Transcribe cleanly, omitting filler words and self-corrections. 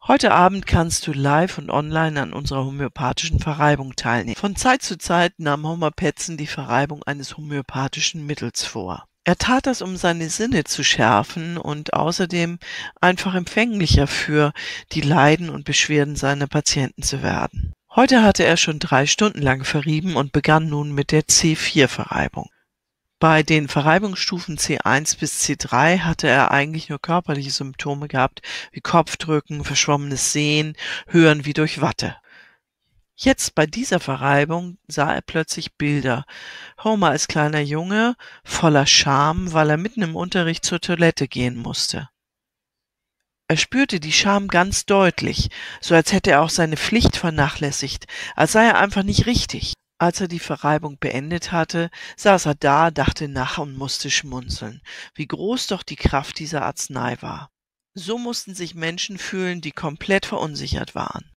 Heute Abend kannst du live und online an unserer homöopathischen Verreibung teilnehmen. Von Zeit zu Zeit nahm Homer Petzen die Verreibung eines homöopathischen Mittels vor. Er tat das, um seine Sinne zu schärfen und außerdem einfach empfänglicher für die Leiden und Beschwerden seiner Patienten zu werden. Heute hatte er schon 3 Stunden lang verrieben und begann nun mit der C4-Verreibung. Bei den Verreibungsstufen C1 bis C3 hatte er eigentlich nur körperliche Symptome gehabt, wie Kopfdrücken, verschwommenes Sehen, Hören wie durch Watte. Jetzt bei dieser Verreibung sah er plötzlich Bilder. Homer als kleiner Junge, voller Scham, weil er mitten im Unterricht zur Toilette gehen musste. Er spürte die Scham ganz deutlich, so als hätte er auch seine Pflicht vernachlässigt, als sei er einfach nicht richtig. Als er die Verreibung beendet hatte, saß er da, dachte nach und musste schmunzeln, wie groß doch die Kraft dieser Arznei war. So mussten sich Menschen fühlen, die komplett verunsichert waren.